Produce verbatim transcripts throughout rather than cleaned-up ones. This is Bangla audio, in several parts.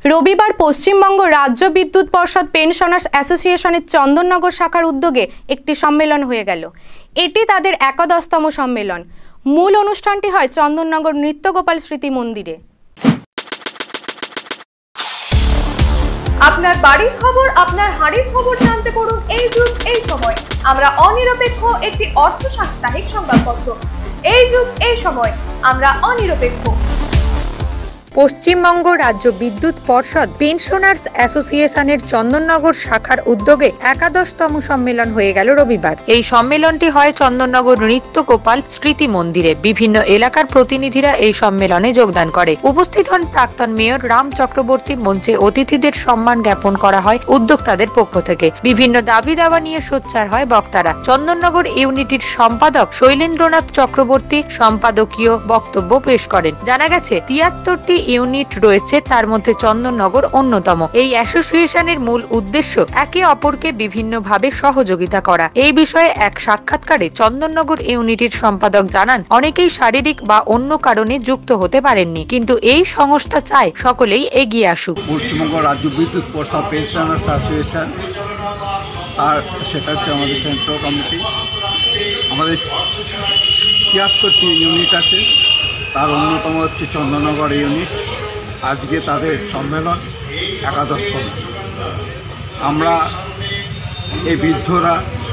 রবিবার পশ্চিমবঙ্গ রাজ্য বিদ্যুৎ পর্ষদ পেনশনার্স অ্যাসোসিয়েশনের চন্দননগর শাখার উদ্যোগে একটি সম্মেলন হয়ে গেল। এটি তাদের একাদশতম সম্মেলন। মূল অনুষ্ঠানটি হয় চন্দননগর নৃত্যগোপাল স্মৃতি মন্দিরে। আপনার বাড়ির খবর, আপনার হাড়ির খবর জানতে পারুন এই যুগ এই সময়। আমরা অনিরপেক্ষ একটি অর্থ সাপ্তাহিক সংবাদপত্র। এই যুগ এই সময় আমরা অনিরপেক্ষ। পশ্চিমবঙ্গ রাজ্য বিদ্যুৎ পর্ষদ পেনশনার্স অ্যাসোসিয়েশনের চন্দননগর শাখার উদ্যোগে একাদশতম সম্মেলন হয়ে গেল রবিবার। এই সম্মেলনটি হয় চন্দননগর নৃত্যগোপাল স্মৃতি মন্দিরে। বিভিন্ন এলাকার প্রতিনিধিরা এই সম্মেলনে যোগদান করে। উপস্থিত হন প্রাক্তন মেয়র রাম চক্রবর্তী। মঞ্চে অতিথিদের সম্মান জ্ঞাপন করা হয় উদ্যোক্তাদের পক্ষ থেকে। বিভিন্ন দাবি দাওয়া নিয়ে সোচ্চার হয় বক্তারা। চন্দননগর ইউনিটির সম্পাদক শৈলেন্দ্রনাথ চক্রবর্তী সম্পাদকীয় বক্তব্য পেশ করেন। জানা গেছে তিয়াত্তরটি ইউনিট রয়েছে, তার মধ্যে চন্দননগর অন্যতম। এই অ্যাসোসিয়েশনের মূল উদ্দেশ্য একে অপরকে বিভিন্নভাবে সহযোগিতা করা। এই বিষয়ে এক সাক্ষাৎকারে চন্দননগর ইউনিটির সম্পাদক জানান, অনেকেই শারীরিক বা অন্য কারণে যুক্ত হতে পারেননি, কিন্তু এই সংস্থা চায় সকলেই এগিয়ে আসুক। পশ্চিমবঙ্গ রাজ্য বিদ্যুৎ পর্ষদ পেনশনার্স অ্যাসোসিয়েশন, আর সেটা হচ্ছে আমাদের সেন্ট্রাল কমিটি। আমাদের তিয়াত্তরটি ইউনিট আছে, তার অন্যতম হচ্ছে চন্দননগর ইউনিট। আজকে তাদের সম্মেলন একাদশতম। আমরা এই বৃদ্ধরা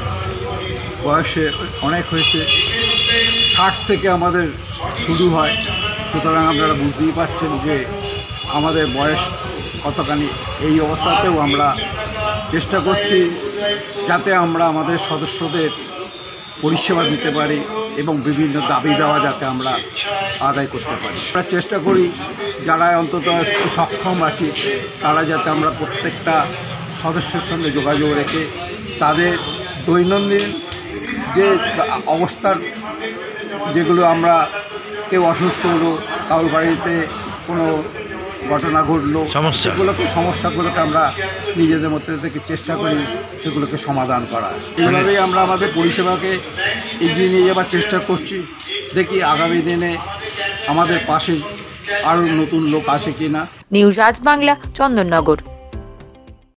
বয়সে অনেক হয়েছে, ষাট থেকে আমাদের শুরু হয়, সুতরাং আপনারা বুঝতেই পারছেন যে আমাদের বয়স কতখানি। এই অবস্থাতেও আমরা চেষ্টা করছি যাতে আমরা আমাদের সদস্যদের পরিষেবা দিতে পারি এবং বিভিন্ন দাবি দেওয়া যাতে আমরা আদায় করতে পারি। আমরা চেষ্টা করি যারা অন্তত একটু সক্ষম আছি তারা যাতে আমরা প্রত্যেকটা সদস্যের সঙ্গে যোগাযোগ রেখে তাদের দৈনন্দিন যে অবস্থার, যেগুলো আমরা কেউ অসুস্থ হলো, কারোর বাড়িতে কোনো ঘটনা ঘটলো, সেগুলোকে সমস্যাগুলোকে আমরা নিজেদের মধ্যে থেকে চেষ্টা করি সেগুলোকে সমাধান করা। এইভাবেই আমরা আমাদের পরিষেবাকে এগিয়ে নিয়ে যাওয়ার চেষ্টা করছি। দেখি আগামী দিনে আমাদের পাশে আরও নতুন লোক আসে কিনা। নিউজ আজ বাংলা, চন্দননগর।